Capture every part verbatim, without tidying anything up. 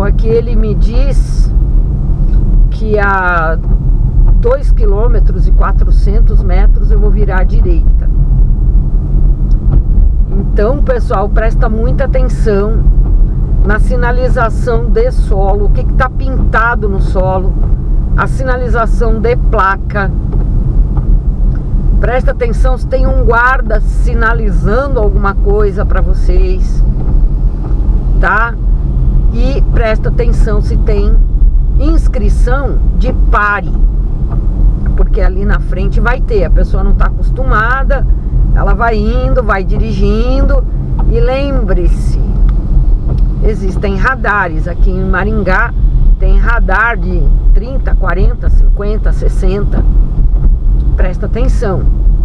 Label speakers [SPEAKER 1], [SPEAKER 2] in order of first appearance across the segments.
[SPEAKER 1] aqui ele me diz que a dois quilômetros e quatrocentos metros eu vou virar à direita. Então, pessoal, presta muita atenção na sinalização de solo, o que está pintado no solo, a sinalização de placa. Presta atenção se tem um guarda sinalizando alguma coisa para vocês, tá? E presta atenção se tem inscrição de pare, porque ali na frente vai ter, a pessoa não está acostumada, ela vai indo, vai dirigindo. E lembre-se, existem radares aqui em Maringá, tem radar de trinta, quarenta, cinquenta, sessenta. Presta atenção.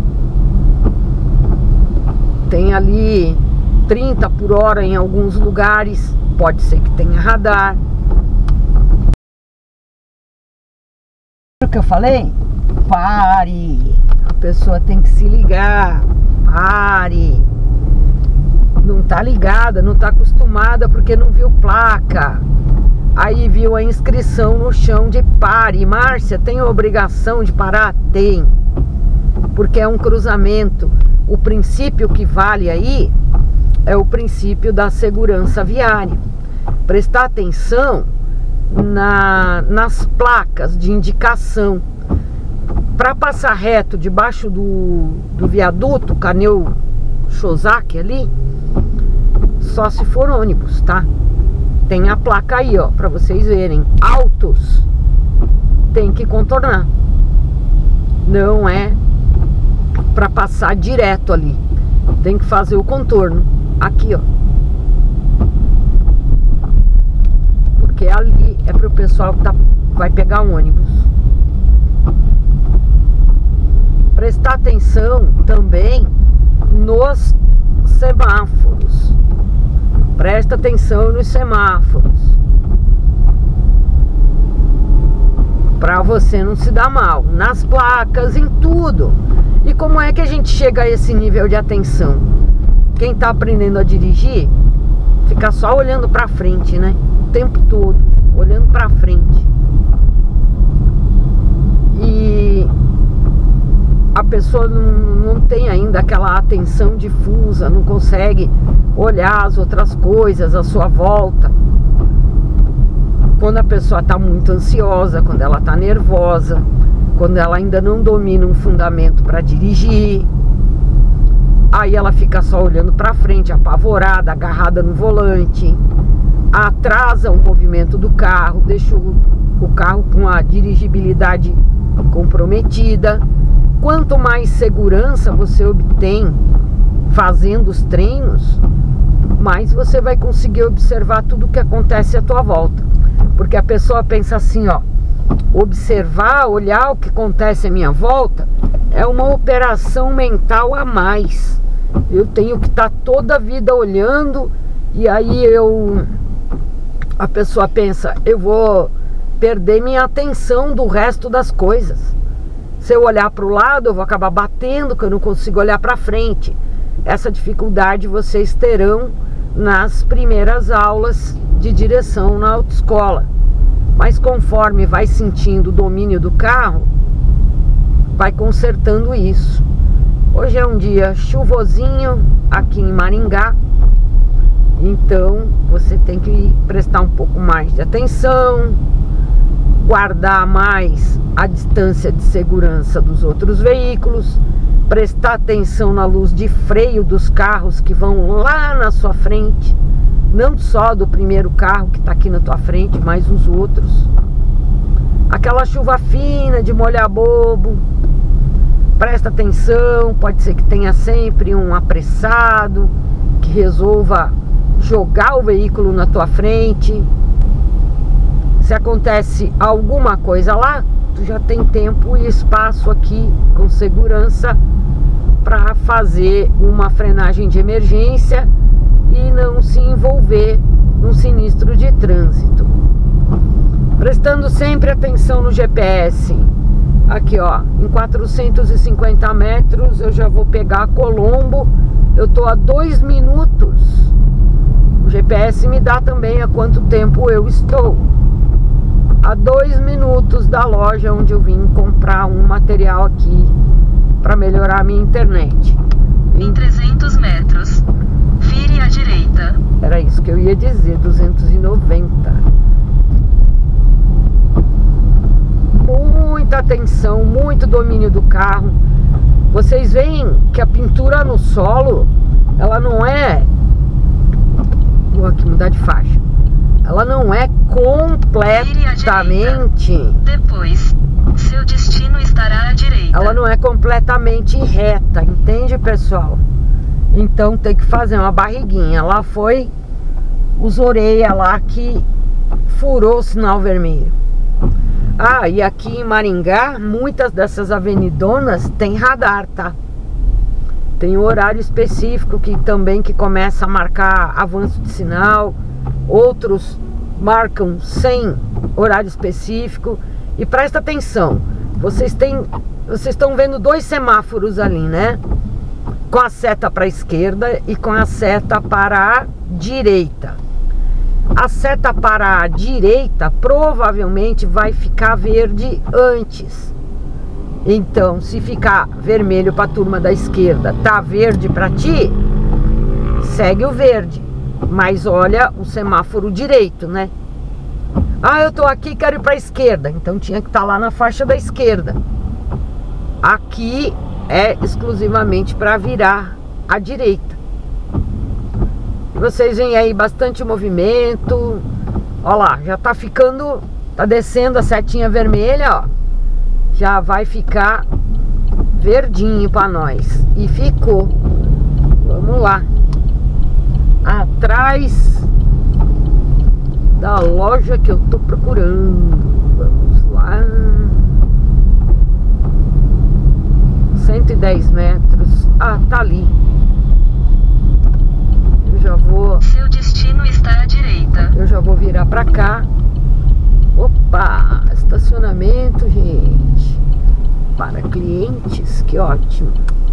[SPEAKER 1] Tem ali trinta por hora em alguns lugares, pode ser que tenha radar. O que eu falei? Pare. A pessoa tem que se ligar. Pare. Não tá ligada, não tá acostumada porque não viu placa. Aí viu a inscrição no chão de pare. Márcia, tem obrigação de parar? Tem. Porque é um cruzamento. O princípio que vale aí é o princípio da segurança viária. Prestar atenção na, nas placas de indicação. Para passar reto debaixo do, do viaduto Caneu Chozak ali, só se for ônibus, tá? Tem a placa aí, ó, para vocês verem. Autos tem que contornar. Não é para passar direto ali. Tem que fazer o contorno. Aqui, ó. Porque ali é para o pessoal que tá, vai pegar um ônibus. Prestar atenção também nos semáforos. Presta atenção nos semáforos, para você não se dar mal, nas placas, em tudo. E como é que a gente chega a esse nível de atenção? Quem está aprendendo a dirigir, fica só olhando para frente, né? O tempo todo, olhando para frente. E a pessoa não, não tem ainda aquela atenção difusa, não consegue olhar as outras coisas à sua volta. Quando a pessoa está muito ansiosa, quando ela está nervosa, quando ela ainda não domina um fundamento para dirigir, aí ela fica só olhando para frente, apavorada, agarrada no volante, atrasa o movimento do carro, deixa o, o carro com a dirigibilidade comprometida. Quanto mais segurança você obtém fazendo os treinos, mais você vai conseguir observar tudo o que acontece à tua volta. Porque a pessoa pensa assim, ó, observar, olhar o que acontece à minha volta é uma operação mental a mais. Eu tenho que estar toda a vida olhando, e aí eu a pessoa pensa, eu vou perder minha atenção do resto das coisas. Se eu olhar para o lado, eu vou acabar batendo, que eu não consigo olhar para frente. Essa dificuldade vocês terão nas primeiras aulas de direção na autoescola. Mas conforme vai sentindo o domínio do carro, vai consertando isso. Hoje é um dia chuvosinho aqui em Maringá, então você tem que prestar um pouco mais de atenção, guardar mais a distância de segurança dos outros veículos, prestar atenção na luz de freio dos carros que vão lá na sua frente, não só do primeiro carro que está aqui na tua frente, mas os outros. Aquela chuva fina de molhar bobo, presta atenção, pode ser que tenha sempre um apressado que resolva jogar o veículo na tua frente. Se acontece alguma coisa lá, tu já tem tempo e espaço aqui com segurança para fazer uma frenagem de emergência e não se envolver num sinistro de trânsito. Prestando sempre atenção no G P S. Aqui, ó, em quatrocentos e cinquenta metros eu já vou pegar Colombo. Eu tô a dois minutos O G P S me dá também a quanto tempo eu estou. A dois minutos da loja onde eu vim comprar um material aqui para melhorar a minha internet.
[SPEAKER 2] Em trezentos metros, vire à direita.
[SPEAKER 1] Era isso que eu ia dizer, duzentos e noventa. Muita atenção, muito domínio do carro. Vocês veem que a pintura no solo, ela não é... Vou aqui mudar de faixa. Ela não é completamente...
[SPEAKER 2] Depois, seu destino estará à direita.
[SPEAKER 1] Ela não é completamente reta, entende, pessoal? Então tem que fazer uma barriguinha. Lá foi os orelha lá que furou o sinal vermelho. Ah, e aqui em Maringá, muitas dessas avenidonas tem radar, tá? Tem um horário específico que também que começa a marcar avanço de sinal. Outros marcam sem horário específico. E presta atenção, vocês têm, vocês estão vendo dois semáforos ali, né? Com a seta para a esquerda e com a seta para a direita. A seta para a direita provavelmente vai ficar verde antes. Então, se ficar vermelho para a turma da esquerda, tá verde para ti, segue o verde. Mas olha o semáforo direito, né? Ah, eu tô aqui, quero ir para a esquerda. Então tinha que estar lá na faixa da esquerda. Aqui é exclusivamente para virar à direita. Vocês veem aí bastante movimento. Ó lá, já tá ficando, tá descendo a setinha vermelha, ó. Já vai ficar verdinho para nós. E ficou. Vamos lá. Atrás da loja que eu tô procurando. Vamos lá. cento e dez metros. Ah, tá ali. Eu já vou...
[SPEAKER 2] Seu destino está à direita.
[SPEAKER 1] Eu já vou virar pra cá. Opa! Estacionamento, gente. Para clientes. Que ótimo.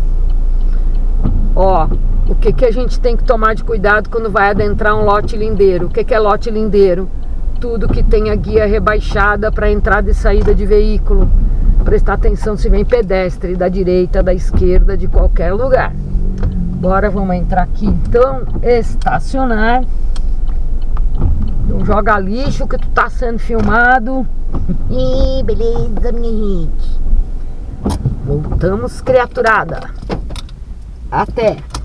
[SPEAKER 1] Ó, o que que a gente tem que tomar de cuidado quando vai adentrar um lote lindeiro? O que que é lote lindeiro? Tudo que tem a guia rebaixada para entrada e saída de veículo. Prestar atenção se vem pedestre da direita, da esquerda, de qualquer lugar. Bora, vamos entrar aqui então. Estacionar. Não joga lixo que tu tá sendo filmado. Ih, beleza, minha gente. Voltamos, criaturada. Até.